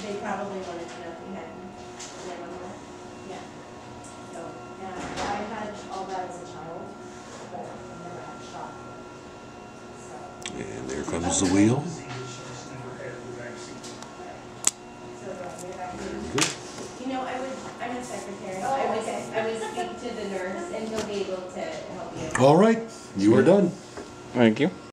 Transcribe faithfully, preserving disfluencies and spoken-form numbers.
they probably wanted to know if we had pneumonia. Yeah. So, yeah, I had all that as a child, but I never had shock. So. And there comes the wheel. Good. You know, I would, I'm a secretary. Oh, I would, okay. I would speak to the nurse and he'll be able to help you. All right, you are done. Thank you.